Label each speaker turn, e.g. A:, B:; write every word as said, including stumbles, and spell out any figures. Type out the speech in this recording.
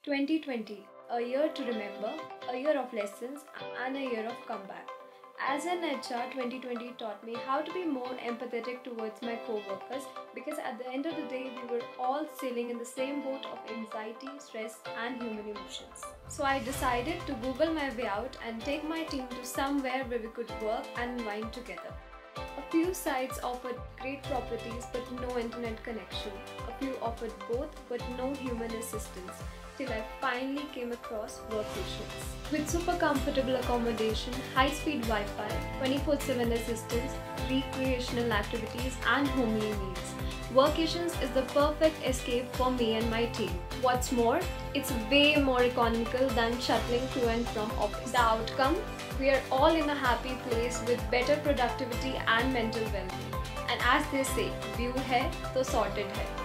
A: twenty twenty, a year to remember, a year of lessons, and a year of comeback. As an H R, twenty twenty taught me how to be more empathetic towards my co-workers because at the end of the day, we were all sailing in the same boat of anxiety, stress, and human emotions. So I decided to Google my way out and take my team to somewhere where we could work and unwind together. A few sites offered great properties but no internet connection. A few offered both but no human assistance. Till I finally came across Workations. With super comfortable accommodation, high-speed Wi-Fi, twenty-four seven assistance, recreational activities and homely meals, Workations is the perfect escape for me and my team. What's more, it's way more economical than shuttling to and from office. The outcome? We are all in a happy place with better productivity and mental well-being. And as they say, view hai to sorted hai.